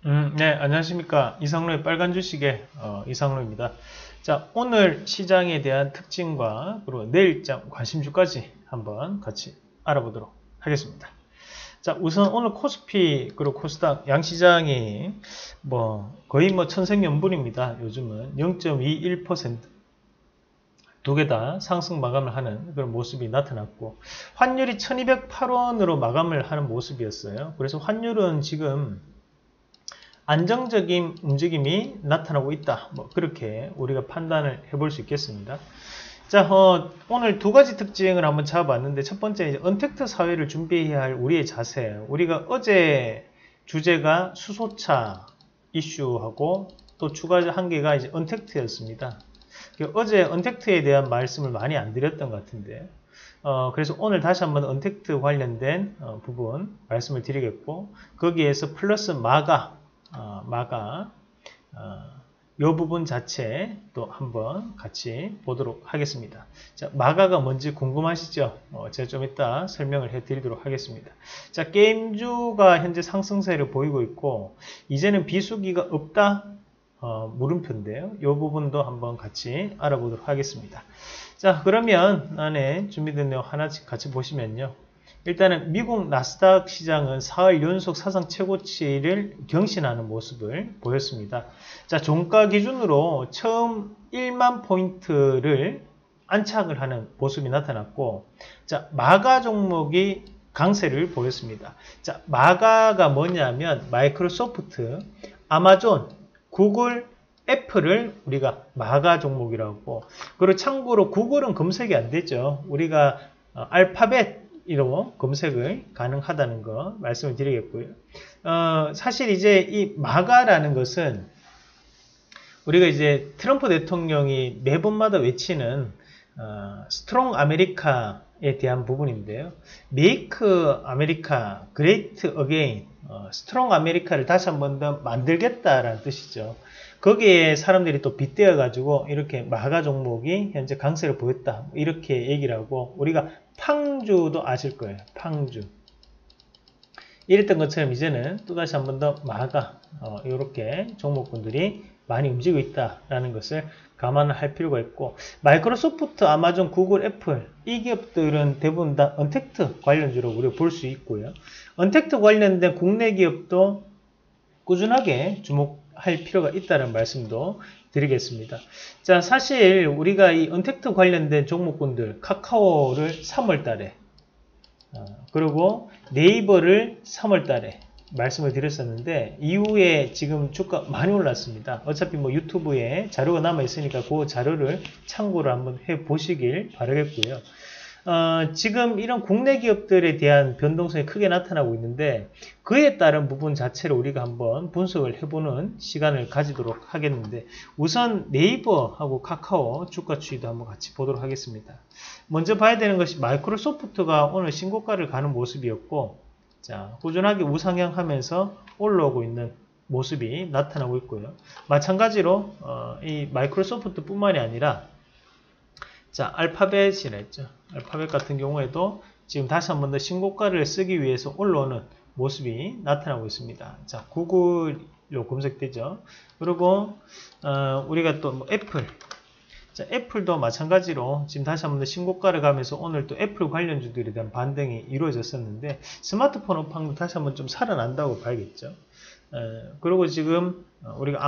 네, 안녕하십니까. 이상로의 빨간 주식의 이상로입니다. 자, 오늘 시장에 대한 특징과 그리고 내일장 관심주까지 한번 같이 알아보도록 하겠습니다. 자, 우선 오늘 코스피 그리고 코스닥 양시장이 거의 천생연분입니다. 요즘은 0.21% 두 개 다 상승 마감을 하는 그런 모습이 나타났고, 환율이 1208원으로 마감을 하는 모습이었어요. 그래서 환율은 지금 안정적인 움직임이 나타나고 있다. 그렇게 우리가 판단을 해볼 수 있겠습니다. 자, 오늘 두 가지 특징을 한번 잡아봤는데, 첫 번째 이제 언택트 사회를 준비해야 할 우리의 자세. 우리가 어제 주제가 수소차 이슈하고 또 추가 한 개가 이제 언택트였습니다. 어제 언택트에 대한 말씀을 많이 안 드렸던 것 같은데, 그래서 오늘 다시 한번 언택트 관련된 부분 말씀을 드리겠고, 거기에서 플러스 마가 이 부분 자체 또 한번 같이 보도록 하겠습니다. 자, 마가가 뭔지 궁금하시죠? 제가 좀 이따 설명을 해 드리도록 하겠습니다. 자, 게임주가 현재 상승세를 보이고 있고, 이제는 비수기가 없다? 물음표인데요. 이 부분도 한번 같이 알아보도록 하겠습니다. 자, 그러면 안에 준비된 내용 하나씩 같이 보시면요. 일단은 미국 나스닥 시장은 4월 연속 사상 최고치를 경신하는 모습을 보였습니다. 자, 종가 기준으로 처음 1만 포인트를 안착을 하는 모습이 나타났고, 자, 마가 종목이 강세를 보였습니다. 자, 마가가 뭐냐면 마이크로소프트, 아마존, 구글, 애플을 우리가 마가 종목이라고. 그리고 참고로 구글은 검색이 안 되죠. 우리가 알파벳 이로 검색을 가능하다는 거 말씀을 드리겠고요. 사실 이제 이 마가라는 것은 우리가 이제 트럼프 대통령이 매번마다 외치는 스트롱 아메리카에 대한 부분인데요. 메이크 아메리카 그레이트 어게인, 스트롱 아메리카를 다시 한 번 더 만들겠다라는 뜻이죠. 거기에 사람들이 또 빗대어 가지고 이렇게 마가 종목이 현재 강세를 보였다, 이렇게 얘기를 하고, 우리가 팡주도 아실 거예요. 팡주 이랬던 것처럼 이제는 또다시 한 번 더 마가 이렇게 종목군들이 많이 움직이고 있다라는 것을 감안을 할 필요가 있고, 마이크로소프트, 아마존, 구글, 애플 이 기업들은 대부분 다 언택트 관련주로 우리가 볼 수 있고요. 언택트 관련된 국내 기업도 꾸준하게 주목할 필요가 있다는 말씀도 드리겠습니다. 자, 사실 우리가 이 언택트 관련된 종목군들, 카카오를 3월 달에 그리고 네이버를 3월 달에 말씀을 드렸었는데, 이후에 지금 주가 많이 올랐습니다. 어차피 유튜브에 자료가 남아 있으니까 그 자료를 참고를 한번 해 보시길 바라겠고요. 지금 이런 국내 기업들에 대한 변동성이 크게 나타나고 있는데, 그에 따른 부분 자체를 우리가 한번 분석을 해보는 시간을 가지도록 하겠는데, 우선 네이버하고 카카오 주가 추이도 한번 같이 보도록 하겠습니다. 먼저 봐야 되는 것이 마이크로소프트가 오늘 신고가를 가는 모습이었고, 자, 꾸준하게 우상향하면서 올라오고 있는 모습이 나타나고 있고요. 마찬가지로 이 마이크로소프트 뿐만이 아니라, 자, 알파벳이라 했죠. 알파벳 같은 경우에도 지금 다시 한 번 더 신고가를 쓰기 위해서 올라오는 모습이 나타나고 있습니다. 자, 구글로 검색되죠. 그리고 우리가 또 애플, 자, 애플도 마찬가지로 지금 다시 한 번 더 신고가를 가면서 오늘 또 애플 관련주들에 대한 반등이 이루어졌었는데, 스마트폰 업황도 다시 한번 좀 살아난다고 봐야겠죠. 그리고 지금 우리가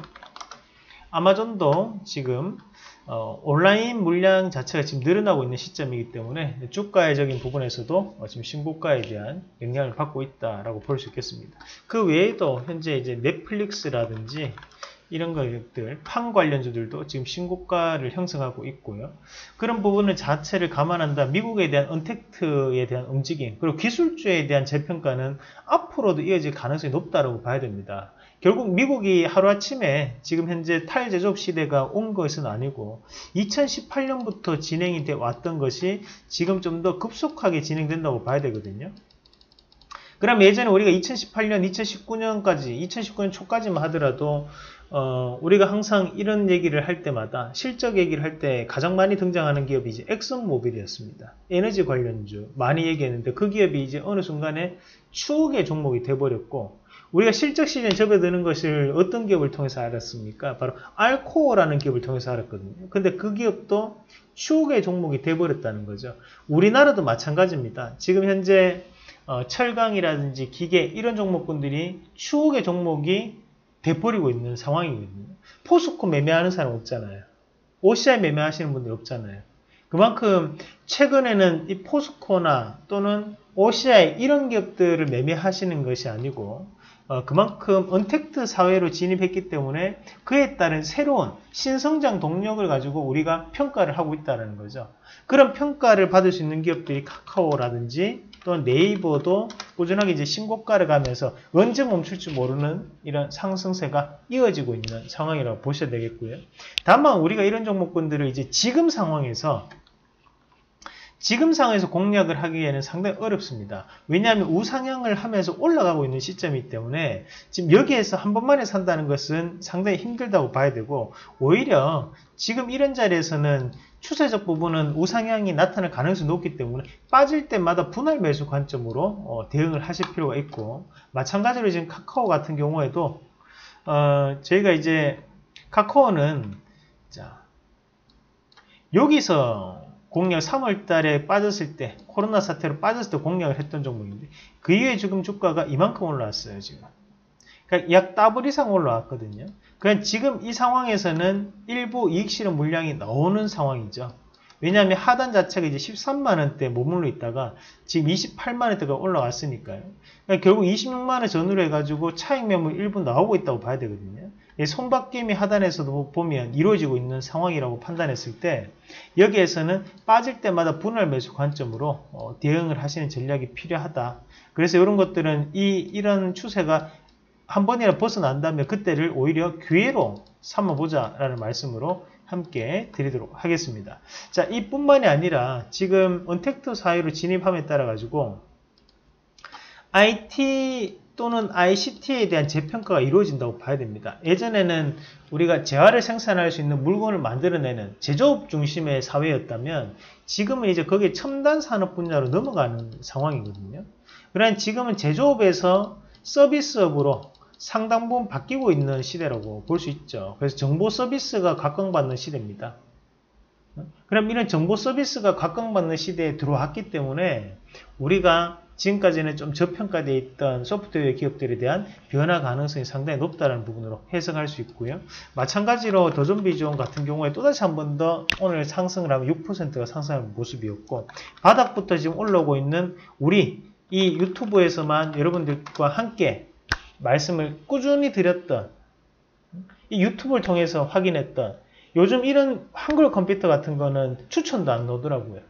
아마존도 지금 온라인 물량 자체가 지금 늘어나고 있는 시점이기 때문에 주가적인 부분에서도 지금 신고가에 대한 영향을 받고 있다라고 볼 수 있겠습니다. 그 외에도 현재 이제 넷플릭스라든지 이런 것들, 팡 관련주들도 지금 신고가를 형성하고 있고요. 그런 부분을 자체를 감안한다. 미국에 대한 언택트에 대한 움직임, 그리고 기술주에 대한 재평가는 앞으로도 이어질 가능성이 높다고 봐야 됩니다. 결국 미국이 하루아침에 지금 현재 탈제조업 시대가 온 것은 아니고 2018년부터 진행이 돼 왔던 것이 지금 좀 더 급속하게 진행된다고 봐야 되거든요. 그럼 예전에 우리가 2018년, 2019년까지, 2019년 초까지만 하더라도 우리가 항상 이런 얘기를 할 때마다, 실적 얘기를 할 때 가장 많이 등장하는 기업이 이제 엑슨모빌이었습니다. 에너지 관련주 많이 얘기했는데, 그 기업이 이제 어느 순간에 추억의 종목이 돼버렸고, 우리가 실적 시즌에 접어드는 것을 어떤 기업을 통해서 알았습니까? 바로 알코어라는 기업을 통해서 알았거든요. 근데 그 기업도 추억의 종목이 돼버렸다는 거죠. 우리나라도 마찬가지입니다. 지금 현재 철강이라든지 기계 이런 종목군들이 추억의 종목이 돼버리고 있는 상황이거든요. 포스코 매매하는 사람 없잖아요. OCI 매매하시는 분들 없잖아요. 그만큼 최근에는 이 포스코나 또는 OCI 이런 기업들을 매매하시는 것이 아니고 그만큼 언택트 사회로 진입했기 때문에 그에 따른 새로운 신성장 동력을 가지고 우리가 평가를 하고 있다는 거죠. 그런 평가를 받을 수 있는 기업들이 카카오라든지 또는 네이버도 꾸준하게 이제 신고가를 가면서 언제 멈출지 모르는 이런 상승세가 이어지고 있는 상황이라고 보셔야 되겠고요. 다만 우리가 이런 종목군들을 이제 지금 상황에서 공략을 하기에는 상당히 어렵습니다. 왜냐하면 우상향을 하면서 올라가고 있는 시점이기 때문에 지금 여기에서 한 번만에 산다는 것은 상당히 힘들다고 봐야 되고, 오히려 지금 이런 자리에서는 추세적 부분은 우상향이 나타날 가능성이 높기 때문에 빠질 때마다 분할 매수 관점으로 대응을 하실 필요가 있고, 마찬가지로 지금 카카오 같은 경우에도 저희가 이제 카카오는 여기서 공략 3월 달에 빠졌을 때, 코로나 사태로 빠졌을 때 공략을 했던 종목인데, 그 이후에 지금 주가가 이만큼 올라왔어요, 지금. 그러니까 약 더블 이상 올라왔거든요. 그러니까 지금 이 상황에서는 일부 이익 실현 물량이 나오는 상황이죠. 왜냐하면 하단 자체가 이제 13만원대에 머물러 있다가 지금 28만원대가 올라왔으니까요. 그러니까 결국 26만원 전후로 해가지고 차익 매물 일부 나오고 있다고 봐야 되거든요. 손바뀜이 하단에서도 보면 이루어지고 있는 상황이라고 판단했을 때, 여기에서는 빠질 때마다 분할 매수 관점으로 대응을 하시는 전략이 필요하다. 그래서 이런 것들은 이런 추세가 한 번이라 벗어난다면 그때를 오히려 기회로 삼아보자라는 말씀으로 함께 드리도록 하겠습니다. 자, 이뿐만이 아니라 지금 언택트 사회로 진입함에 따라 가지고 IT 또는 ICT에 대한 재평가가 이루어진다고 봐야 됩니다. 예전에는 우리가 재화를 생산할 수 있는 물건을 만들어내는 제조업 중심의 사회였다면 지금은 이제 거기에 첨단 산업 분야로 넘어가는 상황이거든요. 그러나 지금은 제조업에서 서비스업으로 상당 부분 바뀌고 있는 시대라고 볼 수 있죠. 그래서 정보 서비스가 각광받는 시대입니다. 그럼 이런 정보 서비스가 각광받는 시대에 들어왔기 때문에 우리가 지금까지는 좀 저평가되어 있던 소프트웨어 기업들에 대한 변화 가능성이 상당히 높다는 부분으로 해석할 수 있고요. 마찬가지로 더존비전 같은 경우에 또다시 한 번 더 오늘 상승을 하면 6%가 상승하는 모습이었고, 바닥부터 지금 올라오고 있는 우리 이 유튜브에서만 여러분들과 함께 말씀을 꾸준히 드렸던, 이 유튜브를 통해서 확인했던, 요즘 이런 한글 컴퓨터 같은 거는 추천도 안 나오더라고요.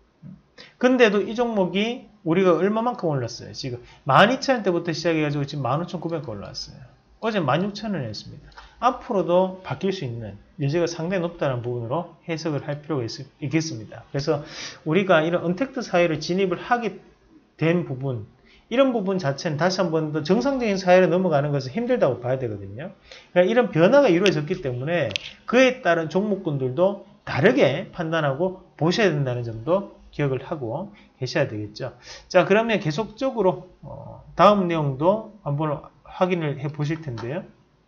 근데도 이 종목이 우리가 얼마만큼 올랐어요? 지금 12,000원대부터 시작해가지고 지금 15,900원 올라왔어요. 어제 16,000원 했습니다. 앞으로도 바뀔 수 있는 여지가 상당히 높다는 부분으로 해석을 할 필요가 있겠습니다. 그래서 우리가 이런 언택트 사회를 진입을 하게 된 부분, 이런 부분 자체는 다시 한 번 더 정상적인 사회로 넘어가는 것은 힘들다고 봐야 되거든요. 그러니까 이런 변화가 이루어졌기 때문에 그에 따른 종목군들도 다르게 판단하고 보셔야 된다는 점도 기억을 하고 계셔야 되겠죠. 자, 그러면 계속적으로 다음 내용도 한번 확인을 해 보실 텐데요.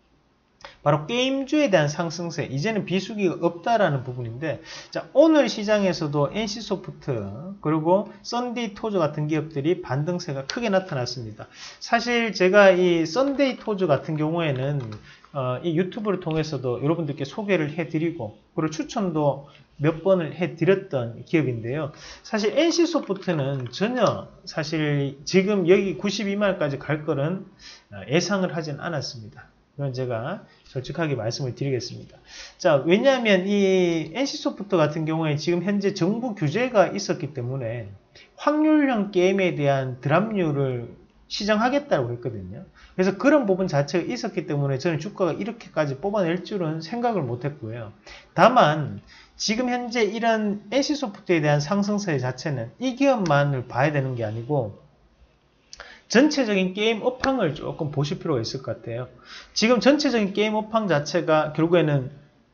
바로 게임주에 대한 상승세, 이제는 비수기가 없다라는 부분인데, 자, 오늘 시장에서도 NC소프트 그리고 썬데이토즈 같은 기업들이 반등세가 크게 나타났습니다. 사실 제가 이 썬데이토즈 같은 경우에는 이 유튜브를 통해서도 여러분들께 소개를 해드리고 그리고 추천도 몇 번을 해드렸던 기업인데요. 사실 NC소프트는 전혀 사실 지금 여기 92만원까지 갈 거는 예상을 하진 않았습니다. 이건 제가 솔직하게 말씀을 드리겠습니다. 자, 왜냐하면 이 NC소프트 같은 경우에 지금 현재 정부 규제가 있었기 때문에 확률형 게임에 대한 드랍률을 시정하겠다고 했거든요. 그래서 그런 부분 자체가 있었기 때문에 저는 주가가 이렇게까지 뽑아낼 줄은 생각을 못했고요. 다만 지금 현재 이런 NC소프트에 대한 상승세 자체는 이 기업만을 봐야 되는 게 아니고 전체적인 게임 업황을 조금 보실 필요가 있을 것 같아요. 지금 전체적인 게임 업황 자체가 결국에는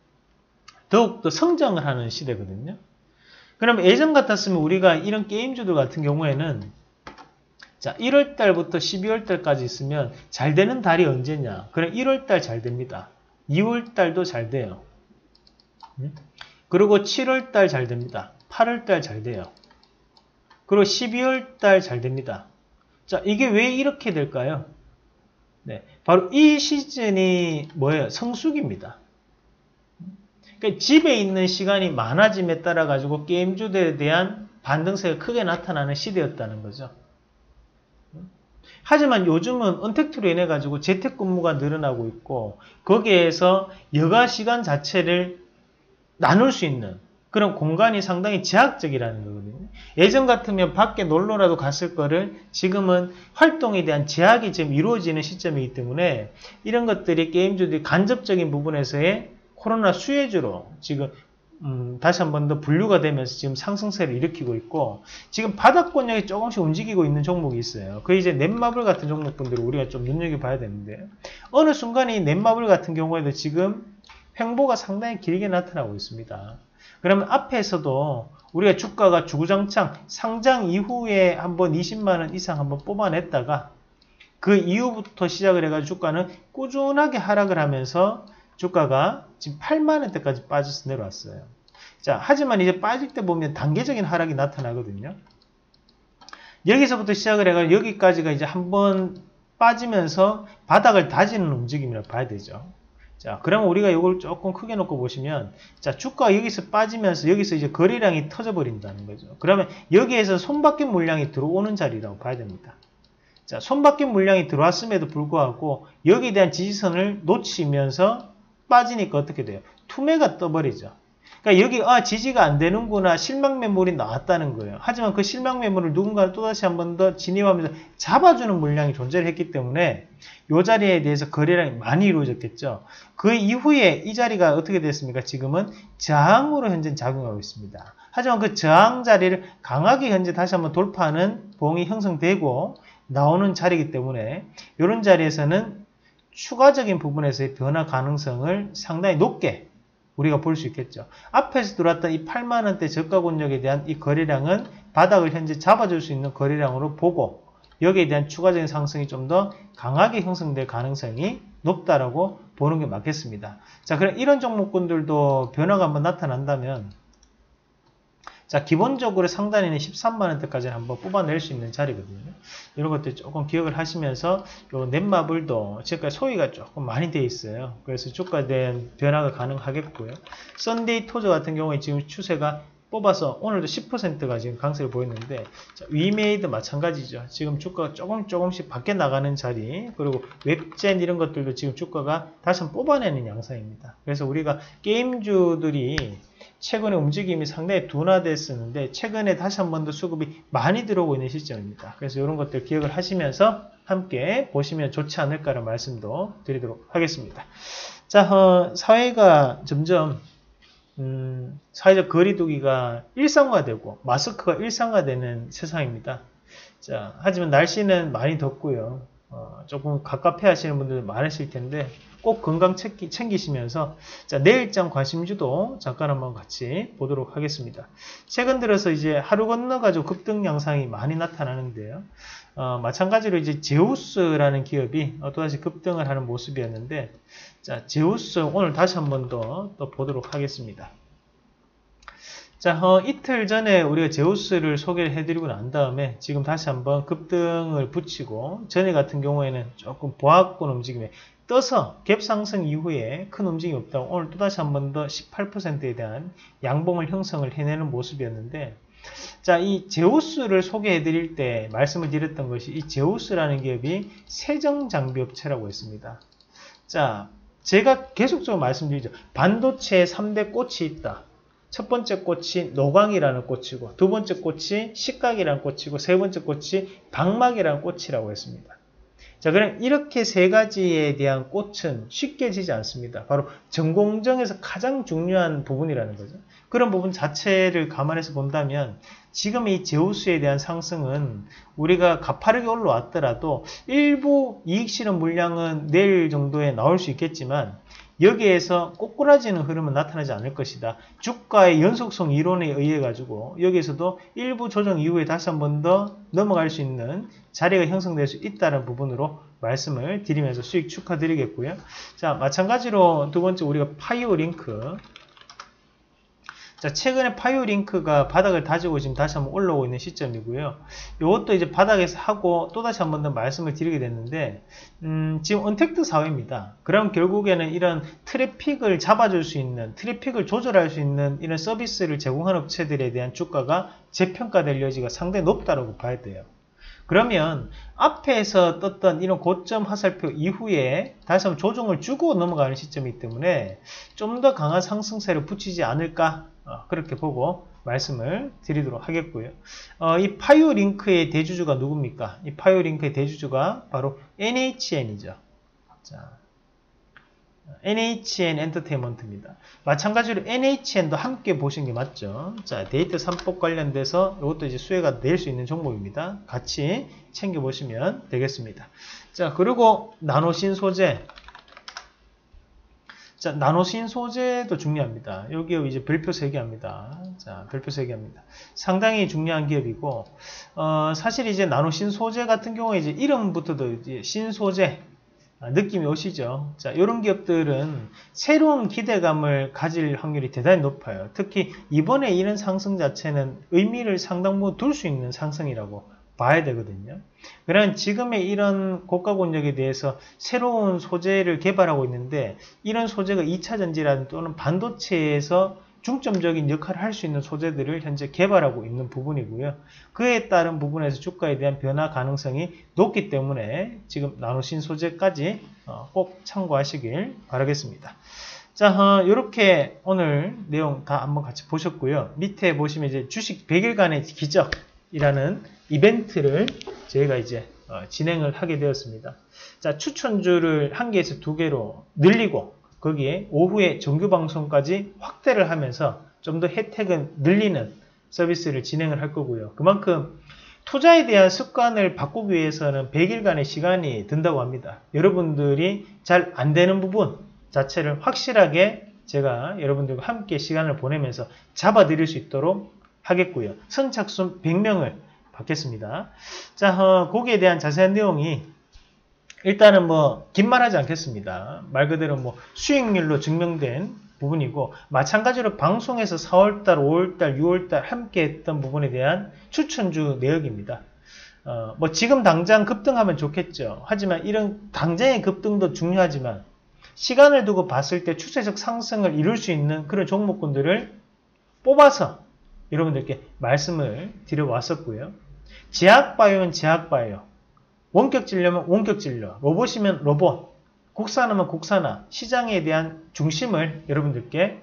더욱더 성장을 하는 시대거든요. 그럼 예전 같았으면 우리가 이런 게임주들 같은 경우에는 자, 1월달부터 12월달까지 있으면 잘 되는 달이 언제냐? 그럼 1월달 잘 됩니다. 2월달도 잘 돼요. 그리고 7월달 잘 됩니다. 8월달 잘 돼요. 그리고 12월달 잘 됩니다. 자, 이게 왜 이렇게 될까요? 네, 바로 이 시즌이 뭐예요? 성수기입니다. 그러니까 집에 있는 시간이 많아짐에 따라 가지고 게임주들에 대한 반등세가 크게 나타나는 시대였다는 거죠. 하지만 요즘은 언택트로 인해 가지고 재택근무가 늘어나고 있고 거기에서 여가 시간 자체를 나눌 수 있는 그런 공간이 상당히 제약적이라는 거거든요. 예전 같으면 밖에 놀러라도 갔을 거를 지금은 활동에 대한 제약이 지금 이루어지는 시점이기 때문에 이런 것들이 게임주들이 간접적인 부분에서의 코로나 수혜주로 지금 다시 한 번 더 분류가 되면서 지금 상승세를 일으키고 있고 지금 바닥권역이 조금씩 움직이고 있는 종목이 있어요. 그 이제 넷마블 같은 종목분들을 우리가 좀 눈여겨봐야 되는데 어느 순간에 이 넷마블 같은 경우에도 지금 횡보가 상당히 길게 나타나고 있습니다. 그러면 앞에서도 우리가 주가가 주구장창 상장 이후에 한번 20만원 이상 한번 뽑아냈다가 그 이후부터 시작을 해가지고 주가는 꾸준하게 하락을 하면서 주가가 지금 8만원대까지 빠져서 내려왔어요. 자, 하지만 이제 빠질 때 보면 단계적인 하락이 나타나거든요. 여기서부터 시작을 해가지고 여기까지가 이제 한번 빠지면서 바닥을 다지는 움직임이라고 봐야 되죠. 자, 그러면 우리가 이걸 조금 크게 놓고 보시면, 자, 주가가 여기서 빠지면서 여기서 이제 거래량이 터져버린다는 거죠. 그러면 여기에서 손바뀜 물량이 들어오는 자리라고 봐야 됩니다. 자, 손바뀜 물량이 들어왔음에도 불구하고 여기에 대한 지지선을 놓치면서 빠지니까 어떻게 돼요? 투매가 떠버리죠. 그러니까 여기 지지가 안 되는구나 실망 매물이 나왔다는 거예요. 하지만 그 실망 매물을 누군가 또다시 한 번 더 진입하면서 잡아주는 물량이 존재를 했기 때문에 이 자리에 대해서 거래량이 많이 이루어졌겠죠. 그 이후에 이 자리가 어떻게 됐습니까? 지금은 저항으로 현재 작용하고 있습니다. 하지만 그 저항 자리를 강하게 현재 다시 한번 돌파하는 봉이 형성되고 나오는 자리이기 때문에 이런 자리에서는 추가적인 부분에서의 변화 가능성을 상당히 높게 우리가 볼 수 있겠죠. 앞에서 들어왔던 이 8만원대 저가 권역에 대한 이 거래량은 바닥을 현재 잡아줄 수 있는 거래량으로 보고 여기에 대한 추가적인 상승이 좀 더 강하게 형성될 가능성이 높다라고 보는 게 맞겠습니다. 자, 그럼 이런 종목군들도 변화가 한번 나타난다면 자, 기본적으로 상단에는 13만원대까지 한번 뽑아낼 수 있는 자리거든요. 이런 것들 조금 기억을 하시면서 요 넷마블도 지금까지 소위가 조금 많이 돼 있어요. 그래서 주가에 대한 변화가 가능하겠고요. 썬데이 토저 같은 경우에 지금 추세가 뽑아서 오늘도 10%가 지금 강세를 보였는데 자, 위메이드 마찬가지죠. 지금 주가가 조금씩 밖에 나가는 자리 그리고 웹젠 이런 것들도 지금 주가가 다시 한번 뽑아내는 양상입니다. 그래서 우리가 게임주들이 최근에 움직임이 상당히 둔화됐었는데 최근에 다시 한 번 더 수급이 많이 들어오고 있는 시점입니다. 그래서 이런 것들 기억을 하시면서 함께 보시면 좋지 않을까라는 말씀도 드리도록 하겠습니다. 자, 사회가 점점 사회적 거리두기가 일상화되고 마스크가 일상화되는 세상입니다. 자, 하지만 날씨는 많이 덥고요. 조금 갑갑해 하시는 분들 많으실 텐데 꼭 건강 챙기시면서 자, 내일장 관심주도 잠깐 한번 같이 보도록 하겠습니다. 최근 들어서 이제 하루 건너가지고 급등 양상이 많이 나타나는데요. 마찬가지로 이제 제우스라는 기업이 또다시 급등을 하는 모습이었는데 자, 제우스 오늘 다시 한번 더 보도록 하겠습니다. 자, 이틀 전에 우리가 제우스를 소개를 해드리고 난 다음에 지금 다시 한번 급등을 붙이고 전에 같은 경우에는 조금 보합권 움직임에 떠서 갭 상승 이후에 큰 움직임이 없다고 오늘 또다시 한번 더 18%에 대한 양봉을 형성을 해내는 모습이었는데 자, 이 제우스를 소개해 드릴 때 말씀을 드렸던 것이 이 제우스라는 기업이 세정장비업체라고 했습니다. 자, 제가 계속적으로 말씀드리죠. 반도체에 3대 꽃이 있다. 첫 번째 꽃이 노광이라는 꽃이고 두 번째 꽃이 식각이라는 꽃이고 세 번째 꽃이 방막이라는 꽃이라고 했습니다. 자, 그럼 이렇게 세 가지에 대한 꽃은 쉽게 지지 않습니다. 바로 전공정에서 가장 중요한 부분이라는 거죠. 그런 부분 자체를 감안해서 본다면 지금 이 제우스에 대한 상승은 우리가 가파르게 올라왔더라도 일부 이익 실현 물량은 내일 정도에 나올 수 있겠지만 여기에서 꼬꾸라지는 흐름은 나타나지 않을 것이다. 주가의 연속성 이론에 의해 가지고 여기에서도 일부 조정 이후에 다시 한 번 더 넘어갈 수 있는 자리가 형성될 수 있다는 부분으로 말씀을 드리면서 수익 축하드리겠고요. 자, 마찬가지로 두 번째 우리가 파이오링크. 자, 최근에 파이오링크가 바닥을 다지고 지금 다시 한번 올라오고 있는 시점이고요. 이것도 이제 바닥에서 하고 또다시 한번 더 말씀을 드리게 됐는데, 지금 언택트 사회입니다. 그럼 결국에는 이런 트래픽을 잡아줄 수 있는, 트래픽을 조절할 수 있는 이런 서비스를 제공하는 업체들에 대한 주가가 재평가될 여지가 상당히 높다고 봐야 돼요. 그러면 앞에서 떴던 이런 고점 화살표 이후에 다시 한번 조정을 주고 넘어가는 시점이기 때문에 좀 더 강한 상승세를 붙이지 않을까, 그렇게 보고 말씀을 드리도록 하겠고요. 이 파이오링크의 대주주가 누굽니까? 이 파이오링크의 대주주가 바로 NHN이죠. 자, NHN 엔터테인먼트입니다. 마찬가지로 NHN도 함께 보시는 게 맞죠. 자, 데이터 산법 관련돼서 이것도 이제 수혜가 낼 수 있는 종목입니다. 같이 챙겨보시면 되겠습니다. 자, 그리고 나노신소재. 자, 나노신소재도 중요합니다. 여기 이제 별표 3개 합니다. 자, 별표 3개 합니다. 상당히 중요한 기업이고, 사실 이제 나노신소재 같은 경우에 이제 이름부터도 이제 신소재, 느낌이 오시죠? 자, 이런 기업들은 새로운 기대감을 가질 확률이 대단히 높아요. 특히 이번에 이런 상승 자체는 의미를 상당 부분 둘 수 있는 상승이라고 봐야 되거든요. 그러면 지금의 이런 고가 권역에 대해서 새로운 소재를 개발하고 있는데, 이런 소재가 2차 전지라든 또는 반도체에서 중점적인 역할을 할 수 있는 소재들을 현재 개발하고 있는 부분이고요. 그에 따른 부분에서 주가에 대한 변화 가능성이 높기 때문에 지금 나노신 소재까지 꼭 참고하시길 바라겠습니다. 자, 이렇게 오늘 내용 다 한번 같이 보셨고요. 밑에 보시면 이제 주식 100일간의 기적이라는 이벤트를 저희가 이제 진행을 하게 되었습니다. 자, 추천주를 1개에서 2개로 늘리고 거기에 오후에 정규방송까지 확대를 하면서 좀 더 혜택을 늘리는 서비스를 진행을 할 거고요. 그만큼 투자에 대한 습관을 바꾸기 위해서는 100일간의 시간이 든다고 합니다. 여러분들이 잘 안 되는 부분 자체를 확실하게 제가 여러분들과 함께 시간을 보내면서 잡아드릴 수 있도록 하겠고요. 선착순 100명을 받겠습니다. 자, 거기에 대한 자세한 내용이 일단은 뭐 긴 말 하지 않겠습니다. 말 그대로 뭐 수익률로 증명된 부분이고, 마찬가지로 방송에서 4월달, 5월달, 6월달 함께 했던 부분에 대한 추천주 내역입니다. 뭐 지금 당장 급등하면 좋겠죠. 하지만 이런 당장의 급등도 중요하지만 시간을 두고 봤을 때 추세적 상승을 이룰 수 있는 그런 종목군들을 뽑아서 여러분들께 말씀을 드려왔었고요. 제약바이오는 제약바이오, 원격 진료면 원격 진료, 로봇이면 로봇, 국산화면 국산화, 시장에 대한 중심을 여러분들께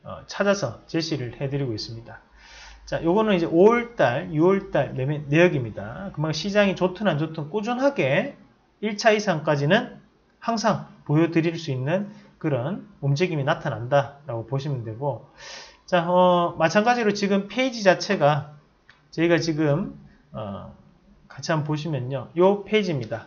찾아서 제시를 해드리고 있습니다. 자, 요거는 이제 5월달, 6월달 매매 내역입니다. 그만큼 시장이 좋든 안 좋든 꾸준하게 1차 이상까지는 항상 보여드릴 수 있는 그런 움직임이 나타난다라고 보시면 되고, 자, 마찬가지로 지금 페이지 자체가 저희가 지금 같이 한번 보시면요, 요 페이지입니다.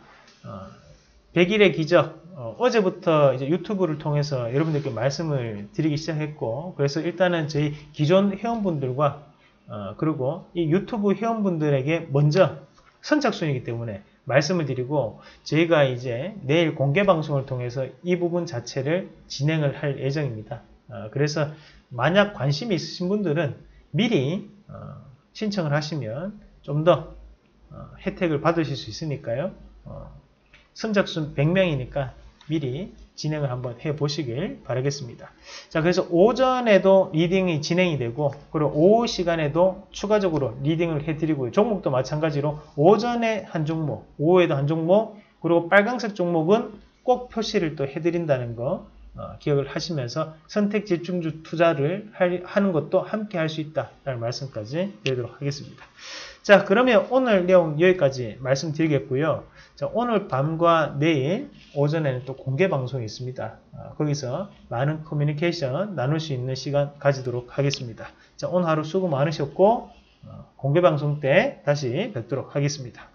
100일의 기적, 어제부터 이제 유튜브를 통해서 여러분들께 말씀을 드리기 시작했고, 그래서 일단은 저희 기존 회원분들과 그리고 이 유튜브 회원분들에게 먼저 선착순이기 때문에 말씀을 드리고, 저희가 이제 내일 공개 방송을 통해서 이 부분 자체를 진행을 할 예정입니다. 그래서 만약 관심이 있으신 분들은 미리 신청을 하시면 좀 더 혜택을 받으실 수 있으니까요. 선착순 100명이니까 미리 진행을 한번 해보시길 바라겠습니다. 자, 그래서 오전에도 리딩이 진행이 되고, 그리고 오후 시간에도 추가적으로 리딩을 해드리고요. 종목도 마찬가지로 오전에 한 종목, 오후에도 한 종목, 그리고 빨강색 종목은 꼭 표시를 또 해드린다는 거 기억을 하시면서 선택 집중주 투자를 하는 것도 함께 할 수 있다라는 말씀까지 드리도록 하겠습니다. 자, 그러면 오늘 내용 여기까지 말씀드리겠고요. 자, 오늘 밤과 내일 오전에는 또 공개 방송이 있습니다. 거기서 많은 커뮤니케이션 나눌 수 있는 시간 가지도록 하겠습니다. 자, 오늘 하루 수고 많으셨고 공개 방송 때 다시 뵙도록 하겠습니다.